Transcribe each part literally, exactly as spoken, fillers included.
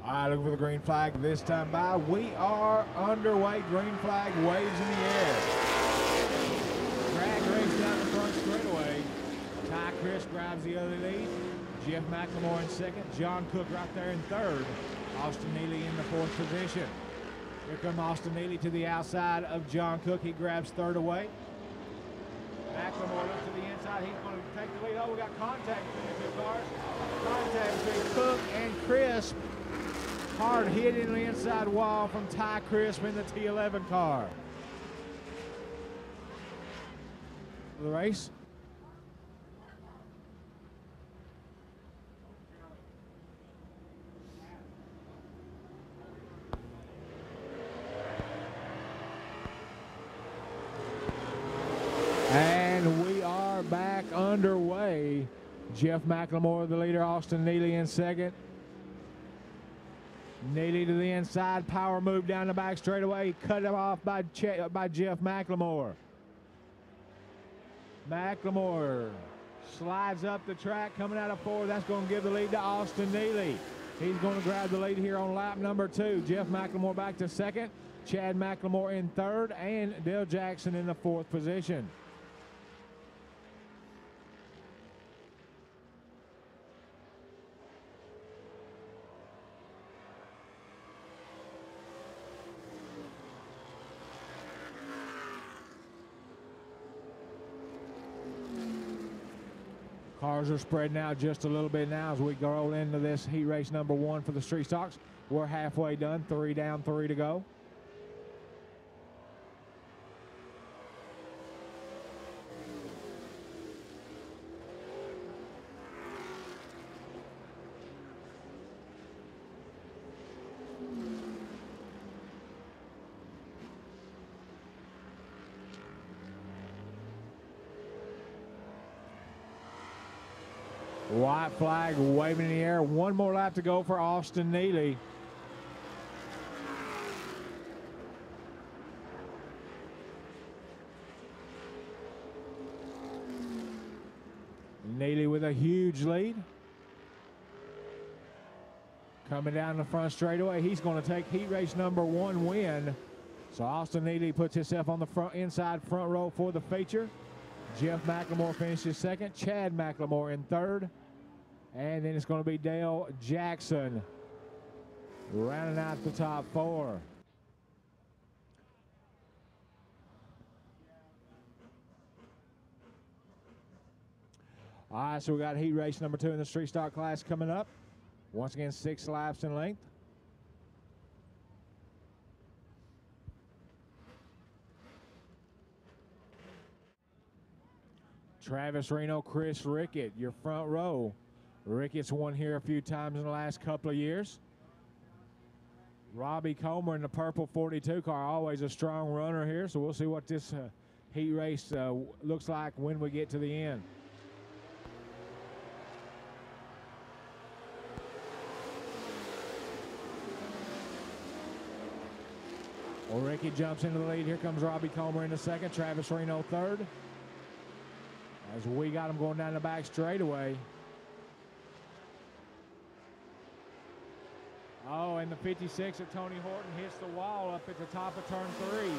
All right, looking for the green flag this time by. We are underway. Green flag waves in the air. Drag race down the front straightaway. Ty Chris grabs the other lead. Jeff McLemore in second. John Cook right there in third. Austin Neely in the fourth position. Here comes Austin Neely to the outside of John Cook. He grabs third away. McLemore looks to the inside. He's going to take the lead. Oh, we got contact between the two cars. Contact between Cook and Crisp. Hard hit in the inside wall from Ty Crisp in the T eleven car. The race. And we are back underway. Jeff McLemore, the leader. Austin Neely in second. Neely to the inside. Power move down the back straightaway. Cut him off by, che by Jeff McLemore. McLemore slides up the track coming out of four. That's going to give the lead to Austin Neely. He's going to grab the lead here on lap number two. Jeff McLemore back to second. Chad McLemore in third. And Dale Jackson in the fourth position. Cars are spreading out just a little bit now as we roll into this heat race number one for the street stocks. We're halfway done, three down, three to go. White flag waving in the air. One more lap to go for Austin Neely. Neely with a huge lead. Coming down the front straightaway. He's going to take heat race number one win. So Austin Neely puts himself on the front inside front row for the feature. Jeff McLemore finishes second. Chad McLemore in third. And then it's going to be Dale Jackson rounding out the top four. All right, so we got heat race number two in the street stock class coming up. Once again, six laps in length. Travis Reno, Chris Rickett, your front row. Rickett's won here a few times in the last couple of years. Robbie Comer in the purple forty-two car, always a strong runner here, so we'll see what this uh, heat race uh, looks like when we get to the end. Well, Ricky jumps into the lead. Here comes Robbie Comer in the second. Travis Reno third. As we got him going down the back straightaway. Oh, and the fifty-six of Tony Horton hits the wall up at the top of turn three.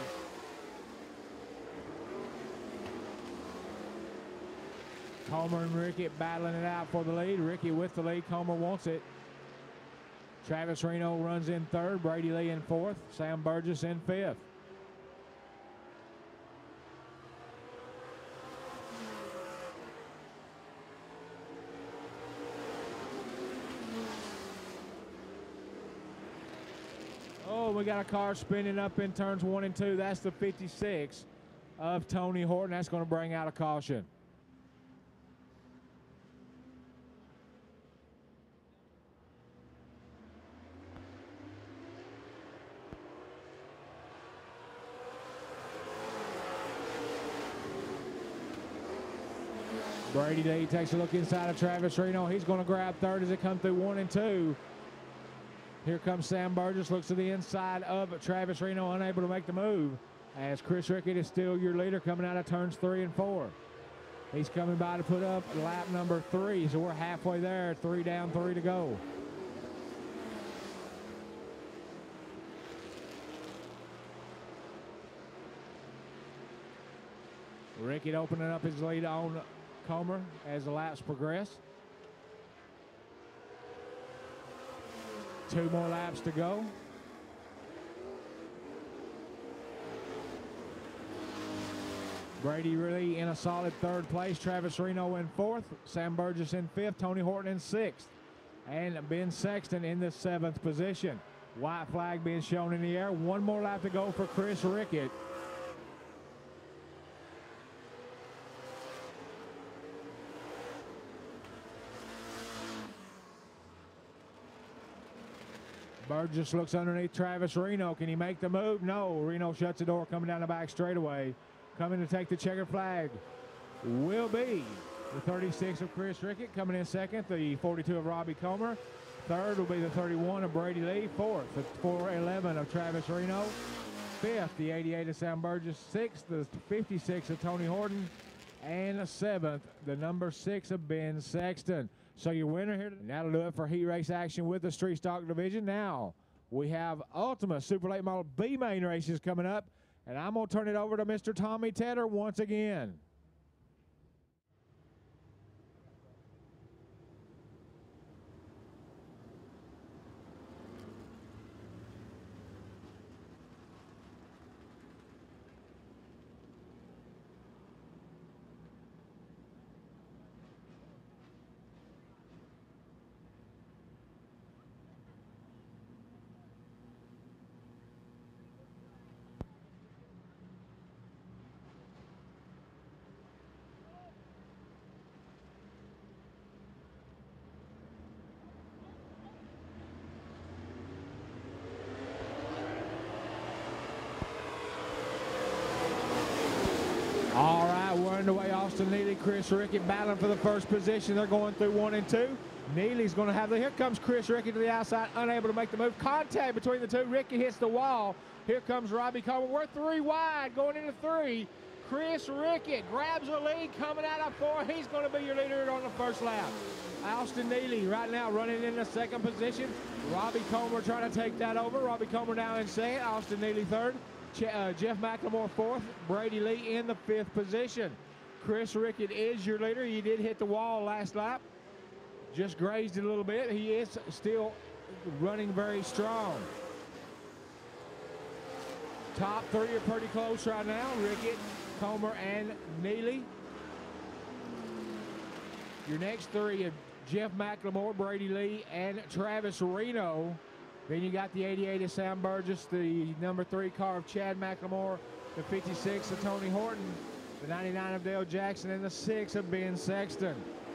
Comer and Rickett battling it out for the lead. Ricky with the lead. Comer wants it. Travis Reno runs in third. Brady Lee in fourth. Sam Burgess in fifth. Oh, we got a car spinning up in turns one and two. That's the fifty-six of Tony Horton. That's going to bring out a caution. Brady Lee takes a look inside of Travis Reno. He's going to grab third as it comes through one and two. Here comes Sam Burgess, looks to the inside of Travis Reno, unable to make the move, as Chris Rickett is still your leader coming out of turns three and four. He's coming by to put up lap number three, so we're halfway there, three down, three to go. Rickett opening up his lead on Comer as the laps progress. Two more laps to go. Brady Lee in a solid third place. Travis Reno in fourth. Sam Burgess in fifth. Tony Horton in sixth. And Ben Sexton in the seventh position. White flag being shown in the air. One more lap to go for Chris Rickett. Burgess looks underneath Travis Reno. Can he make the move? No. Reno shuts the door coming down the back straightaway. Coming to take the checkered flag will be the thirty-six of Chris Rickett. Coming in second, the forty-two of Robbie Comer. Third will be the thirty-one of Brady Lee. Fourth, the four eleven of Travis Reno. Fifth, the eighty-eight of Sam Burgess. Sixth, the fifty-six of Tony Horton. And seventh, the number six of Ben Sexton. So your winner here, and that'll do it for heat race action with the Street Stock Division. Now we have Ultima Super Late Model B main races coming up, and I'm going to turn it over to Mister Tommy Tedder once again. All right, we're underway. Austin Neely, Chris Rickett battling for the first position. They're going through one and two. Neely's going to have the, here comes Chris Rickett to the outside, unable to make the move. Contact between the two. Rickett hits the wall. Here comes Robbie Comer. We're three wide going into three. Chris Rickett grabs the lead coming out of four. He's going to be your leader on the first lap. Austin Neely right now running in the second position. Robbie Comer trying to take that over. Robbie Comer now in second. Austin Neely third. Ch uh, Jeff McLemore fourth. Brady Lee in the fifth position. Chris Rickett is your leader. He did hit the wall last lap. Just grazed it a little bit. He is still running very strong. Top three are pretty close right now. Rickett, Comer, and Neely. Your next three are Jeff McLemore, Brady Lee, and Travis Reno. Then you got the eighty-eight of Sam Burgess, the number three car of Chad McLemore, the fifty-six of Tony Horton, the ninety-nine of Dale Jackson, and the six of Ben Sexton.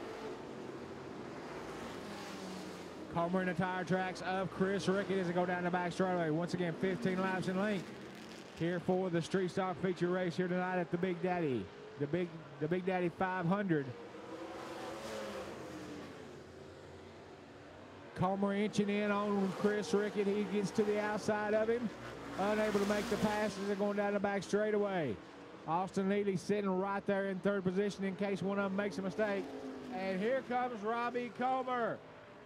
Comer in the tire tracks of Chris Rickett as they go down the back straightaway. Once again, fifteen laps in length here for the Street Stock feature race here tonight at the Big Daddy, the Big, the Big Daddy five hundred. Comer inching in on Chris Rickett. He gets to the outside of him. Unable to make the passes. They're going down the back straightaway. Austin Neely sitting right there in third position in case one of them makes a mistake. And here comes Robbie Comer.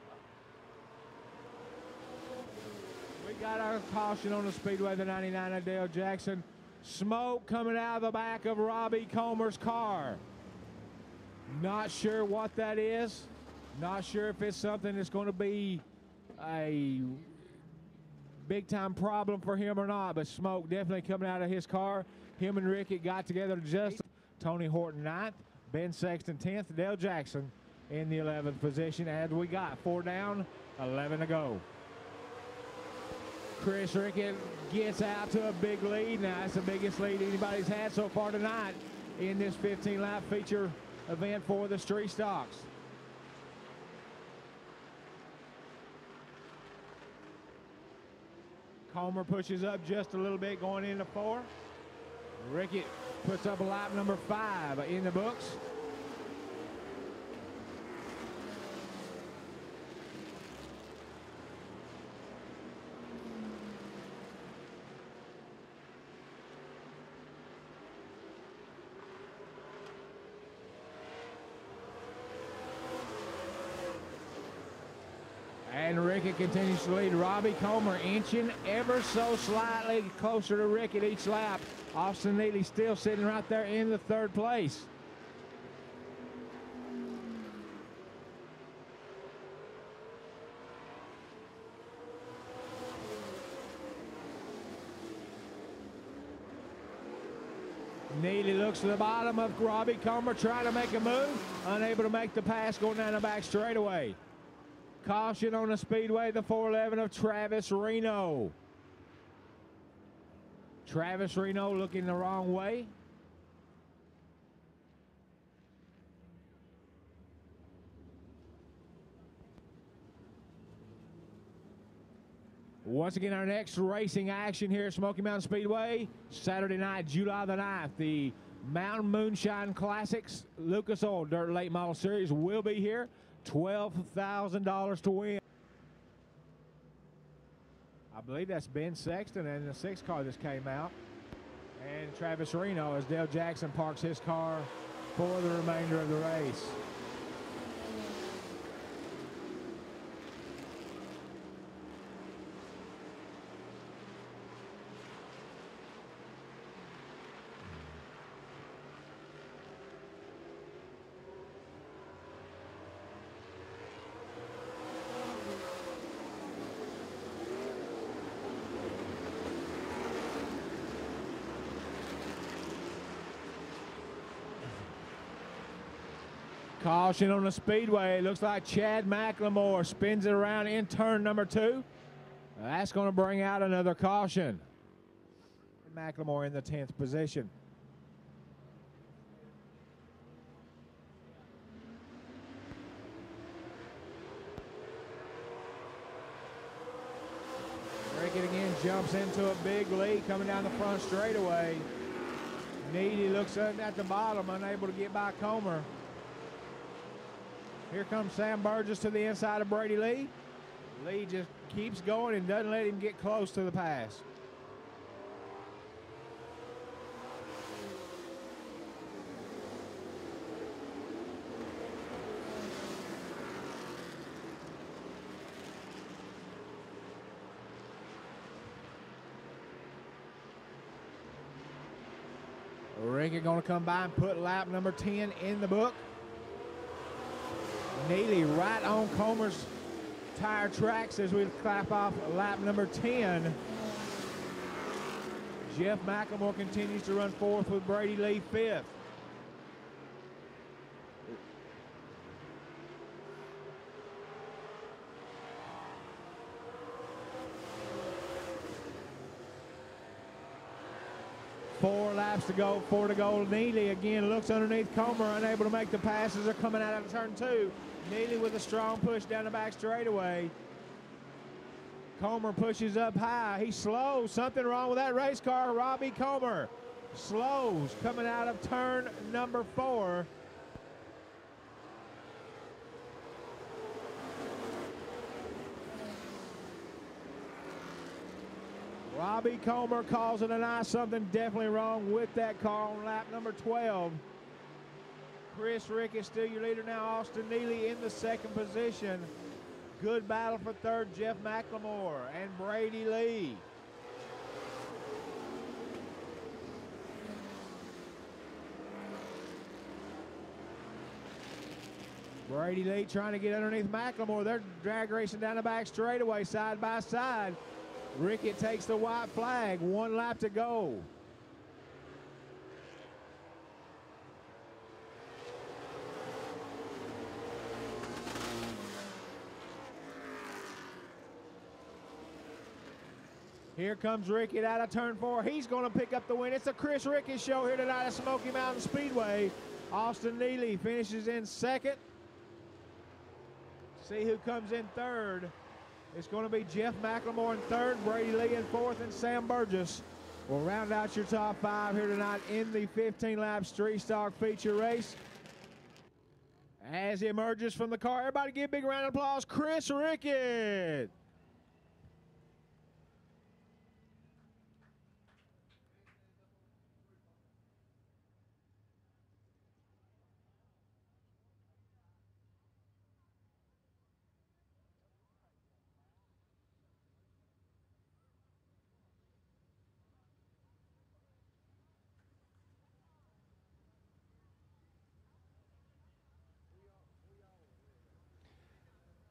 We got our caution on the Speedway, the ninety-nine of Dale Jackson. Smoke coming out of the back of Robbie Comer's car. Not sure what that is. Not sure if it's something that's going to be a big-time problem for him or not, but smoke definitely coming out of his car. Him and Rickett got together to just Tony Horton ninth, Ben Sexton tenth, Dale Jackson in the eleventh position. As we got four down, eleven to go. Chris Rickett gets out to a big lead. Now, that's the biggest lead anybody's had so far tonight in this fifteen lap feature event for the Street Stocks. Comer pushes up just a little bit going into four. Rickett puts up a lap number five in the books. And Rickett continues to lead. Robbie Comer inching ever so slightly closer to Rickett each lap. Austin Neely still sitting right there in the third place. Neely looks to the bottom of Robbie Comer, trying to make a move. Unable to make the pass going down the back straightaway. Caution on the Speedway, the four eleven of Travis Reno. Travis Reno looking the wrong way. Once again, our next racing action here at Smoky Mountain Speedway, Saturday night, July the ninth. The Mountain Moonshine Classics Lucas Oil Dirt Late Model Series will be here. twelve thousand dollars to win. I believe that's Ben Sexton and the sixth car just came out. And Travis Reno as Dale Jackson parks his car for the remainder of the race. Caution on the Speedway. It looks like Chad McLemore spins it around in turn number two. That's going to bring out another caution. McLemore in the tenth position. Rickett again jumps into a big lead coming down the front straightaway. Needy looks at the bottom, unable to get by Comer. Here comes Sam Burgess to the inside of Brady Lee. Lee just keeps going and doesn't let him get close to the pass. Rickett going to come by and put lap number ten in the book. Neely right on Comer's tire tracks as we clap off lap number ten. Jeff McLemore continues to run fourth with Brady Lee fifth. Four laps to go, four to go. Neely again looks underneath Comer, unable to make the passes. They're coming out of turn two. Neely with a strong push down the back straightaway. Comer pushes up high. He slows. Something wrong with that race car. Robbie Comer slows coming out of turn number four. Robbie Comer calls it an eye. Something definitely wrong with that car on lap number twelve. Chris Rickett still your leader now. Austin Neely in the second position. Good battle for third, Jeff McLemore and Brady Lee. Brady Lee trying to get underneath McLemore. They're drag racing down the back straightaway side by side. Rickett takes the white flag. One lap to go. Here comes Rickett out of turn four. He's going to pick up the win. It's a Chris Rickett show here tonight at Smoky Mountain Speedway. Austin Neely finishes in second. See who comes in third. It's going to be Jeff McLemore in third, Brady Lee in fourth, and Sam Burgess will round out your top five here tonight in the fifteen lap street stock feature race. As he emerges from the car, everybody give a big round of applause, Chris Rickett.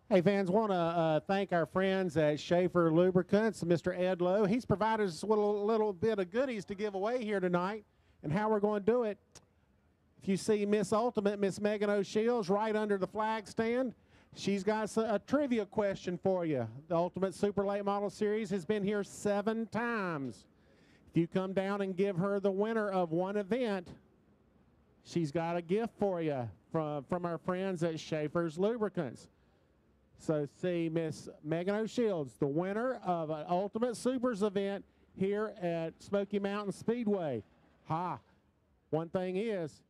Hey, fans, want to uh, thank our friends at Schaefer Lubricants, Mister Ed Lowe. He's provided us with a little, little bit of goodies to give away here tonight. And how we're going to do it, if you see Miss Ultimate, Miss Megan O'Shields, right under the flag stand, she's got a, a trivia question for you. The Ultimate Super Late Model Series has been here seven times. If you come down and give her the winner of one event, she's got a gift for you from, from our friends at Schaefer's Lubricants. So see Miss Megan O'Shields, the winner of an Ultimate Supers event here at Smoky Mountain Speedway. Ha! One thing is,